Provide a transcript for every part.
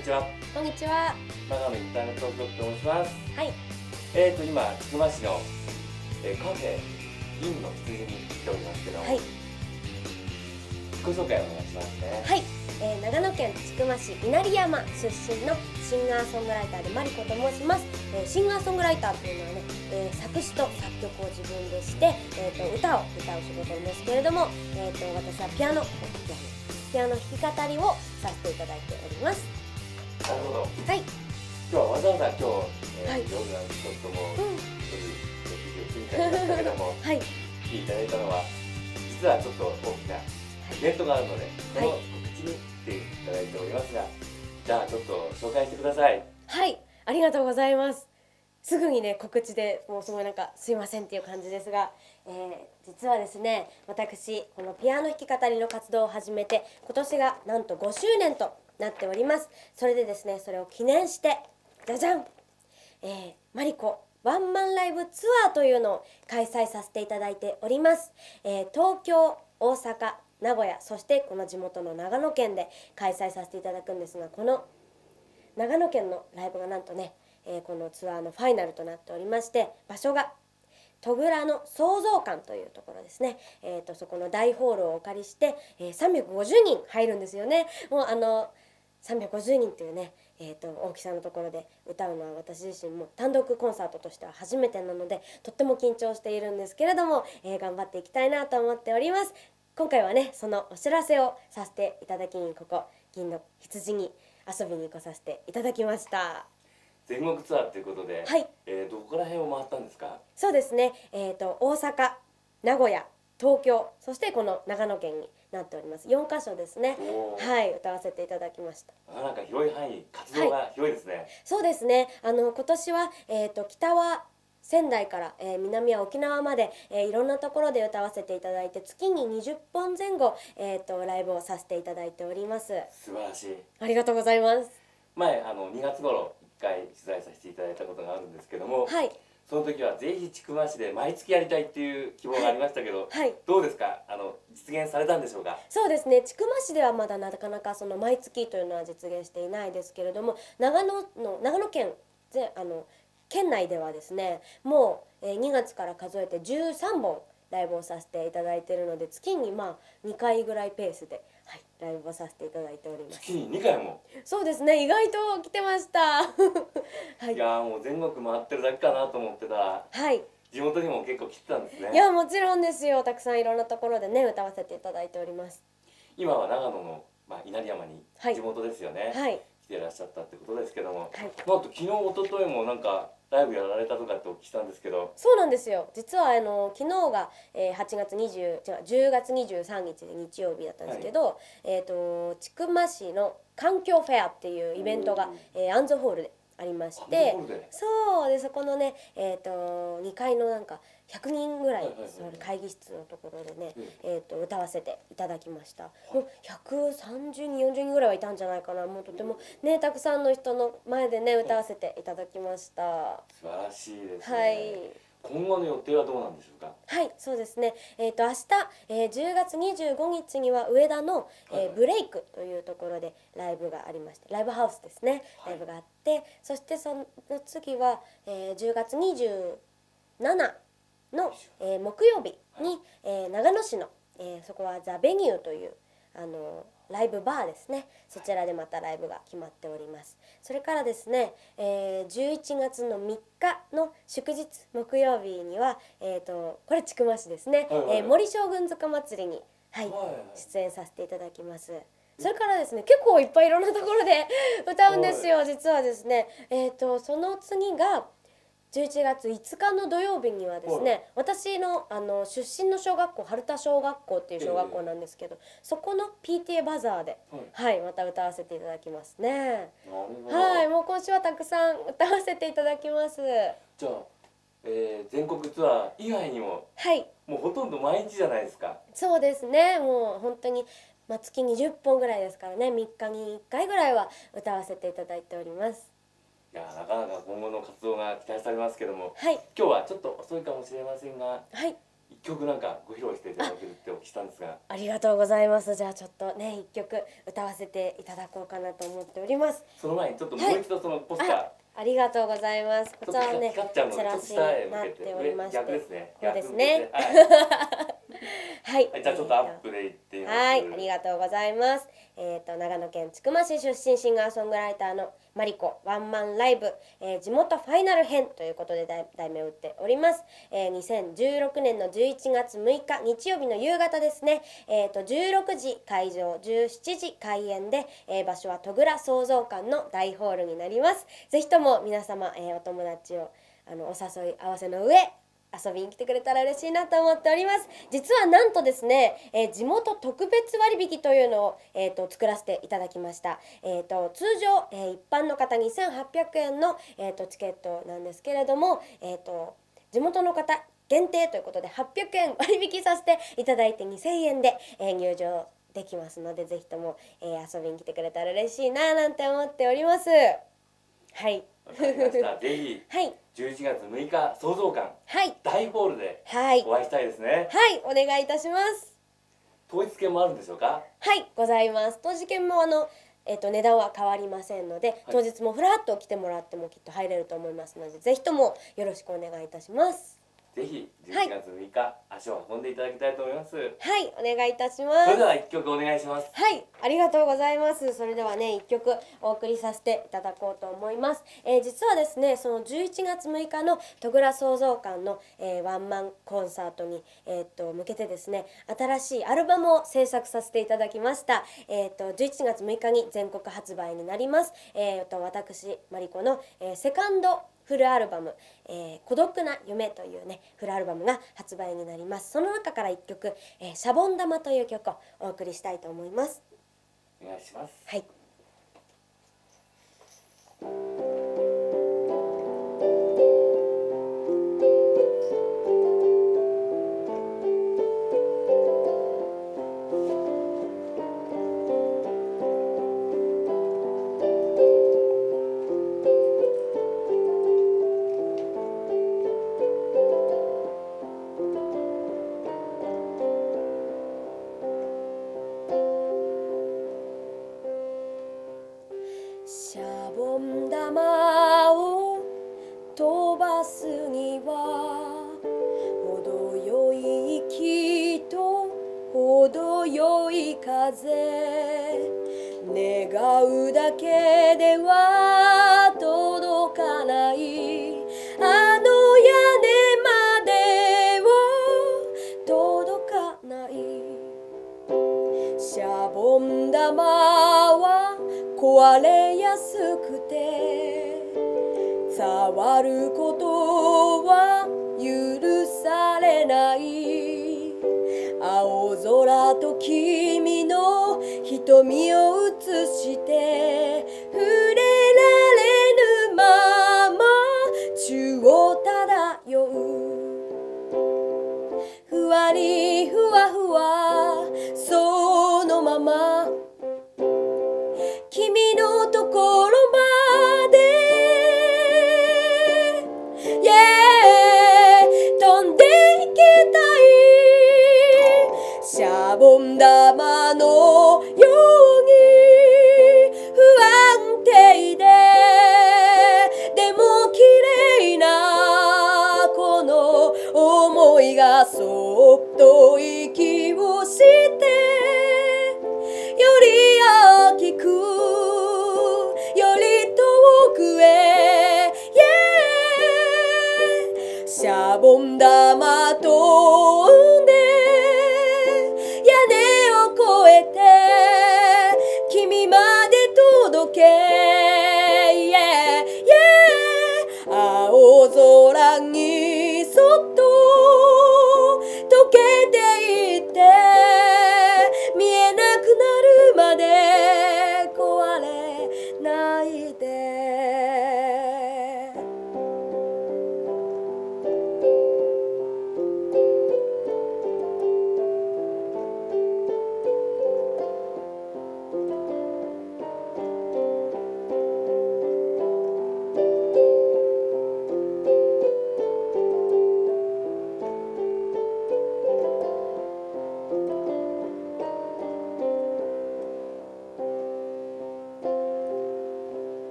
にちは。 こんにちは。 長野インターネットショップと申します。 はい。 今、千曲市の、カフェ銀の羊に来ておりますけども、 はい。 自己紹介をお願いしますね。 はい。長野県千曲市稲荷山出身のシンガーソングライターでマリコと申します。シンガーソングライターというのはね、作詞と作曲を自分でして、歌を歌う仕事なんですけれども、私はピアノ弾き語りをさせていただいております。 なるほど。 はい。 今日はわざわざ夜なんちょっともう、一人で過ぎちゃいましたけども、 はい。 来ていただいたのは、実はちょっと大きなイベントがあるので、その告知に来ていただいておりますが、じゃあちょっと紹介してください。 はい。ありがとうございます。すぐにね告知でもうすごいなんかすいませんっていう感じですが、実はですね、私このピアノ弾き語りの活動を始めて今年がなんと5周年となっております。それでですね、それを記念してじゃじゃん、マリコワンマンライブツアーというのを開催させていただいております。東京、大阪、名古屋、そしてこの地元の長野県で開催させていただくんですが、この長野県のライブがなんとね、このツアーのファイナルとなっておりまして、場所が戸倉の創造館というところですね。そこの大ホールをお借りして、350人入るんですよね。もう350人というね、大きさのところで歌うのは私自身も単独コンサートとしては初めてなのでとっても緊張しているんですけれども、頑張っていきたいなと思っております。今回はねそのお知らせをさせていただきにここ銀の羊に遊びに来させていただきました。 全国ツアーということで、 はい、 どこら辺を回ったんですか？ そうですね、大阪、名古屋、東京、そしてこの長野県になっております。4カ所ですね。はい、歌わせていただきました。 なんか広い範囲、活動が広いですね。はい、 そうですね。今年は北は仙台から、南は沖縄まで、いろんなところで歌わせていただいて月に20本前後、ライブをさせていただいております。 素晴らしい。 ありがとうございます。 前2月頃1回取材させていただいたことがあるんですけども、 はい、 その時はぜひ千曲市で毎月やりたいっていう希望がありましたけど、 はい、 どうですか？実現されたんでしょうか？ そうですね、千曲市ではまだなかなかその毎月というのは実現していないですけれども、長野県県内ではですね、もう2月から数えて13本ライブをさせていただいているので、月に2回ぐらいペースで、はい、ライブをさせていただいております。 月に2回も？ そうですね、意外と来てましたはい、 いやもう全国回ってるだけかなと思ってたら、 はい、 地元にも結構来てたんですね。 いやもちろんですよ、たくさんいろんなところでね歌わせていただいております。 今は長野の、稲荷山に、 はい、 地元ですよね、 はい、 来ていらっしゃったってことですけども、 はい、 なんと昨日一昨日もなんかライブやられたとかってお聞きしたんですけど。 そうなんですよ。実は昨日が10月23日で日曜日だったんですけど、千曲市の環境フェアっていうイベントがアンゾホールでありまして、そうでそこのね2階のなんか100人ぐらい座る会議室のところでね、歌わせていただきました。もう130人40人ぐらいはいたんじゃないかな。もうとてもねたくさんの人の前でね歌わせていただきました。 素晴らしいですね。 はい、 今後の予定はどうなんでしょうか？ はい、そうですね。明日、10月25日には上田の、ブレイクというところでライブがありまして、ライブハウスですね。ライブがあって、そしてその次は、10月27の、木曜日に、長野市の、そこはザ・ベニューというライブバーですね。そちらでまたライブが決まっております。それからですね、11月の3日の祝日木曜日には、これ千曲市ですね、森将軍塚祭りに、はい、出演させていただきます。それからですね、結構いっぱいいろんなところで歌うんですよ。実はですね、その次が11月5日の土曜日にはですね、私の出身の小学校春田小学校っていう小学校なんですけど、そこの PTA バザーで、はい、また歌わせていただきますね。はい、もう今週はたくさん歌わせていただきます。 じゃあ、全国ツアー以外にも、 はい、 もうほとんど毎日じゃないですか。 そうですね、もう本当に、月20本ぐらいですからね、3日に1回ぐらいは歌わせていただいております。 いやなかなか今後の活動が期待されますけども、 はい、 今日はちょっと遅いかもしれませんが、 はい、 一曲なんかご披露していただけるってお聞きしたんですが。 ありがとうございます。じゃあちょっとね一曲歌わせていただこうかなと思っております。 その前にちょっともう一度そのポスター、 ありがとうございます。こちらはね、 光っちゃうのでチラシになっておりまして、 逆ですね。 そうですね。はい、 じゃあちょっとアップでいってみます。 はい、ありがとうございます。長野県千曲市出身シンガーソングライターのマリコワンマンライブ、地元ファイナル編ということで題名を打っております。2016年の11月6日日曜日の夕方ですね。16時会場、17時開演で、場所は戸倉創造館の大ホールになります。ぜひとも皆様、お友達をお誘い合わせの上遊びに来てくれたら嬉しいなと思っております。実はなんとですね、地元特別割引というのを、作らせていただきました。通常、一般の方2800円の、チケットなんですけれども、地元の方限定ということで800円割引させていただいて2000円で、入場できますので、ぜひとも、遊びに来てくれたら嬉しいななんて思っております。はい。 わかりました。ぜひ、 はい、 11月6日創造館、 はい、 大ホールではい、 お会いしたいですね。 はい、お願いいたします。 当日券もあるんでしょうか？ はい、ございます。当日券も値段は変わりませんので、当日もふらっと来てもらってもきっと入れると思いますので、ぜひともよろしくお願いいたします。 ぜひ11月6日、足を運んでいただきたいと思います。 はい、お願いいたします。 それでは1曲お願いします。 はい、ありがとうございます。それではね、1曲お送りさせていただこうと思います。実はですね、その11月6日の戸倉創造館の、ワンマンコンサートに、向けてですね、新しいアルバムを制作させていただきました。11月6日に全国発売になります。私マリコの、セカンドフルアルバム、孤独な夢というねフルアルバムが発売になります。その中から1曲、シャボン玉という曲をお送りしたいと思います。 お願いします。 はい。シャボン玉を飛ばすには程よい息と程よい風、願うだけでは届かないあの屋根までは届かない。シャボン玉は壊れやすくて触ることは許されない。青空と君の瞳を映して触れられぬまま宙を漂う。ふわりふわふわそのまま君のところまで、飛んでいきたい。シャボン玉のように不安定でも綺麗なこの想いがそっと息をしてより大きくより遠くへ、シャボン玉飛んで屋根を越えて君まで届け、青空にそっと溶けていって見えなくなるまで壊れないで。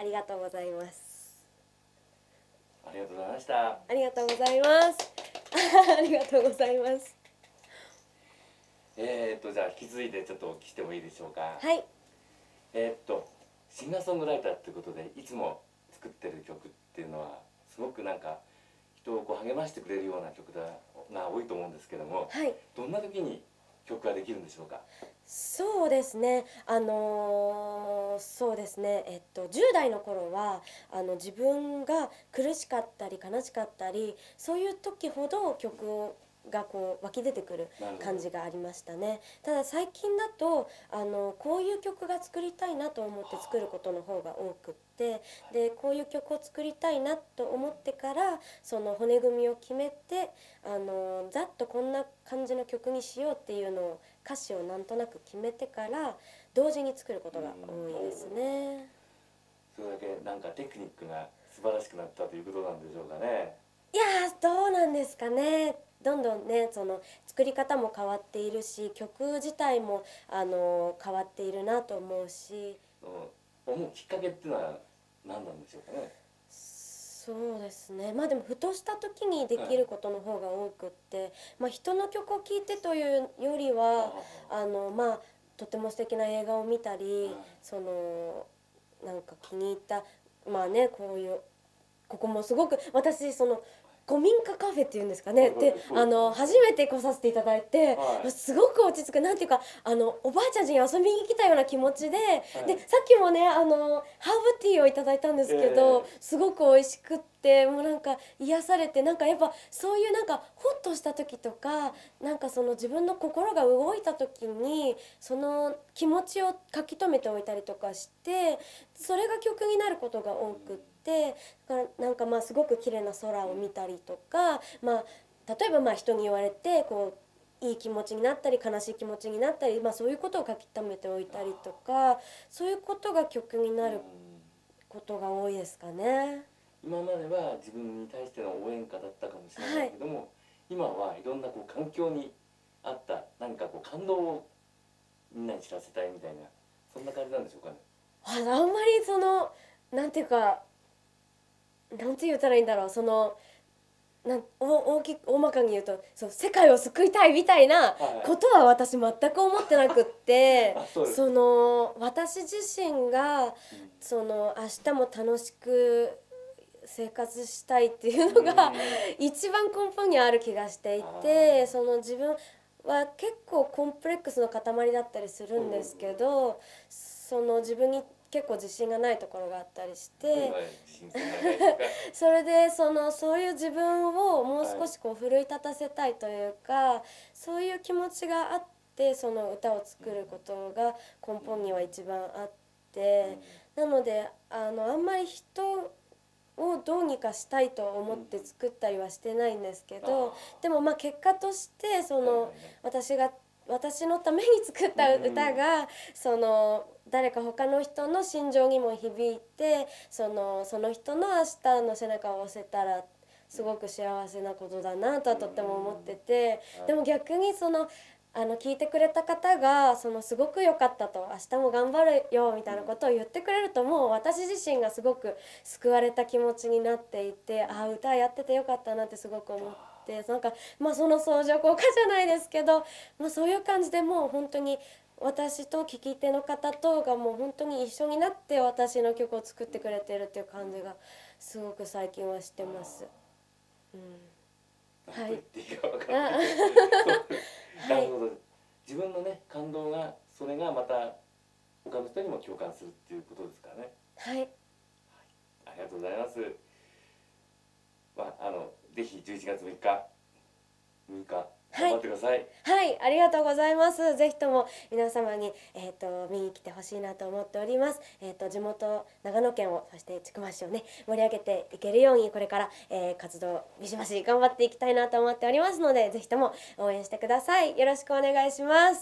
りがとうございます。 ありがとうございました。 ありがとうございます。ありがとうございます。 じゃあ引き続いてちょっとお聞きしてもいいでしょうか。 はい。 シンガーソングライターっていうことでいつも作ってる曲っていうのはすごくなんか人をこう励ましてくれるような曲が多いと思うんですけども、 はい。 どんな時に曲ができるんでしょうか。 そうですね。そうですね。10代の頃は自分が苦しかったり悲しかったり、そういう時ほど曲がこう湧き出てくるなるほど。 感じがありましたね。ただ最近だとこういう曲が作りたいなと思って作ることの方が多くって、でこういう曲を作りたいなと思ってからその骨組みを決めてざっとこんな感じの曲にしようっていうのを歌詞をなんとなく決めてから同時に作ることが多いですね。 それだけなんかテクニックが素晴らしくなったということなんでしょうかね。 いやーどうなんですかね。どんどんねその作り方も変わっているし曲自体も変わっているなと思うし、 思うきっかけっていうのは何なんでしょうかね。 そうですね。まあでもふとした時にできることの方が多くって、まあ人の曲を聴いてというよりはまあとても素敵な映画を見たり、そのなんか気に入ったまあねこういうここもすごく私その古民家カフェっていうんですかね、で初めて来させていただいて、すごく落ち着く、なんていうかおばあちゃん家に遊びに来たような気持ちで、でさっきもねハーブティーをいただいたんですけど、すごく美味しくって、もうなんか癒されて、なんかやっぱそういうなんかホッとした時とか、なんかその自分の心が動いた時にその気持ちを書き留めておいたりとかして、それが曲になることが多くって。だからなんかまあすごく綺麗な空を見たりとか、まあ、例えばまあ人に言われてこういい気持ちになったり悲しい気持ちになったり、まあ、そういうことを書き留めておいたりとか、そういうことが曲になることが多いですかね。 今までは自分に対しての応援歌だったかもしれないけども、はい、今はいろんなこう環境にあった何かこう感動をみんなに知らせたいみたいな、そんな感じなんでしょうかね。 あんまりそのなんていうか、なんて言ったらいいんだろう、その大まかに言うと、そう世界を救いたいみたいなことは私全く思ってなくってその私自身がその明日も楽しく生活したいっていうのが一番根本にある気がしていて、その自分は結構コンプレックスの塊だったりするんですけど、その自分に結構自信がないところがあったりしてそれでそういう自分をもう少しこう奮い立たせたいというか、そういう気持ちがあってその歌を作ることが根本には一番あって、なのであんまり人をどうにかしたいと思って作ったりはしてないんですけど、でもまあ結果としてその私のために作った歌がその誰か他の人の心情にも響いて、その人の明日の背中を押せたらすごく幸せなことだなとはとっても思ってて、でも逆に聞いてくれた方がすごく良かったと、明日も頑張るよみたいなことを言ってくれると、もう私自身がすごく救われた気持ちになっていて、ああ歌やっててよかったなってすごく思って、なんかまあその相乗効果じゃないですけど、まあ、そういう感じでもう本当に私と聴き手の方とがもう本当に一緒になって私の曲を作ってくれてるっていう感じがすごく最近はしてます。 はい。なるほど。自分のね感動がそれがまた他の人にも共感するっていうことですからね。 はい。 ありがとうございます。まあぜひ11月6日頑張ってください。 はい、ありがとうございます。ぜひとも皆様に見に来てほしいなと思っております。地元長野県を、そして千曲市をね盛り上げていけるようにこれから、活動ビシバシ頑張っていきたいなと思っておりますので、ぜひとも応援してください。よろしくお願いします。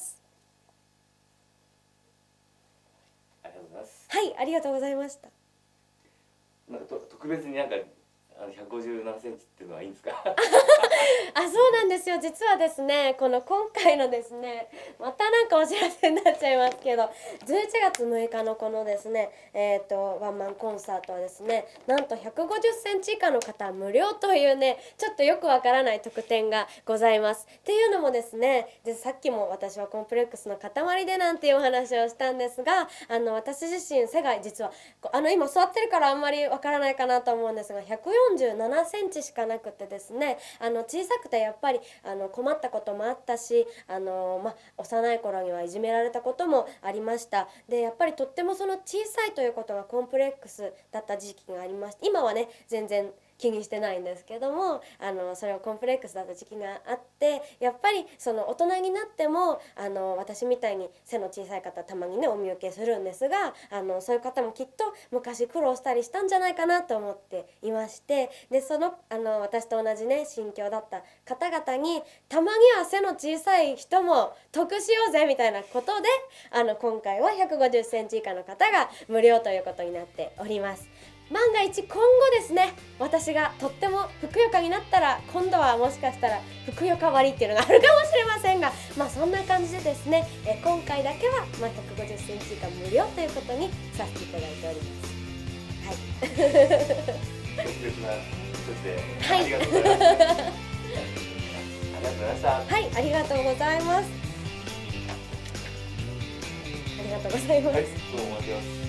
ありがとうございます。 はい、ありがとうございました。 なんか特別になんか 157センチっていうのはいいんですか？ あ、そうなんですよ。実はですね、この今回のですね、またなんかお知らせになっちゃいますけど、11月6日のこのですね、ワンマンコンサートはですね、なんと150センチ以下の方は無料というね、ちょっとよくわからない特典がございます。っていうのもですね、でさっきも私はコンプレックスの塊でなんていうお話をしたんですが、私自身背が実は今座ってるからあんまりわからないかなと思うんですが、147センチしかなくてですね、小さくてやっぱり困ったこともあったし、幼い頃にはいじめられたこともありました。でやっぱりとってもその小さいということがコンプレックスだった時期がありまして、今はね全然気にしてないんですけども、それをコンプレックスだった時期があって、やっぱりその大人になっても私みたいに背の小さい方たまにねお見受けするんですが、そういう方もきっと昔苦労したりしたんじゃないかなと思っていまして、で私と同じね心境だった方々に、たまには背の小さい人も得しようぜみたいなことで今回は150センチ以下の方が無料ということになっております。万が一今後ですね、私がとってもふくよかになったら、今度はもしかしたらふくよか割っていうのがあるかもしれませんが、そんな感じでですね、今回だけは150センチ以下無料ということにさせていただいております。はい特別な人で、 はい、 ありがとうございました。 はい、ありがとうございます。ありがとうございます。 はい、どうも待ってます。